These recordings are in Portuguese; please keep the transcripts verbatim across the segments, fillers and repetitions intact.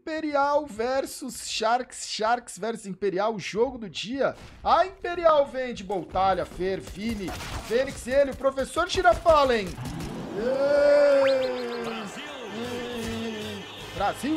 Imperial versus Sharks, Sharks versus Imperial, jogo do dia. A Imperial vem de Boltalha, Fer, Fini, Fênix e ele, o professor Girafalen. Brasil! Brasil!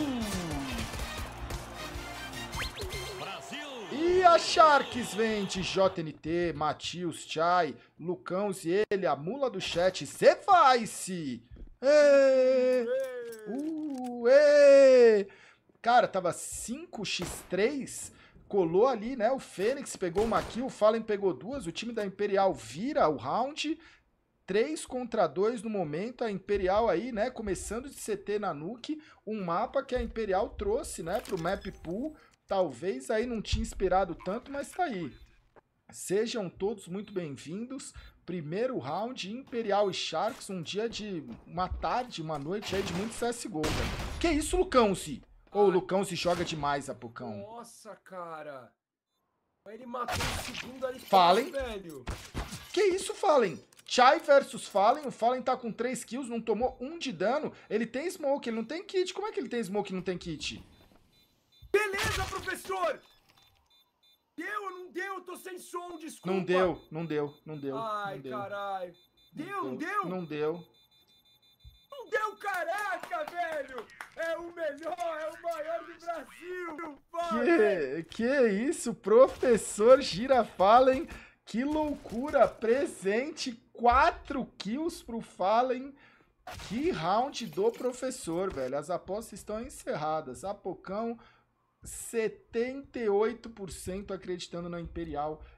E a Sharks vem de J N T, Matius, Chai, Lucão e ele, a mula do chat, Cevice! Ê! Uh, ê! Cara, tava cinco a três, colou ali, né? O Fênix pegou uma kill, o Fallen pegou duas, o time da Imperial vira o round, três contra dois no momento, a Imperial aí, né? Começando de C T na Nuke, um mapa que a Imperial trouxe, né? Pro map pool, talvez aí não tinha esperado tanto, mas tá aí. Sejam todos muito bem-vindos. Primeiro round, Imperial e Sharks, um dia de... uma tarde, uma noite aí de muito C S G O, velho. Que isso, Lucão-se? Ô, o Lucão-se joga demais, Apocão. Nossa, cara. Ele matou o segundo ali, Fallen. velho. Que isso, Fallen? Chai versus Fallen. O Fallen tá com três kills, não tomou um de dano. Ele tem smoke, ele não tem kit. Como é que ele tem smoke e não tem kit? Beleza, professor! Deu ou não deu? Eu tô sem som, desculpa. Não deu, não deu, não deu. Ai, não deu. caralho. Deu, não deu? Não deu. Não deu, caraca, velho! É o melhor, é o maior do Brasil! Que, que isso, professor Girafalen. Que loucura, presente. Quatro kills pro Fallen. Que round do professor, velho. As apostas estão encerradas. Apocão, setenta e oito por cento acreditando na Imperial.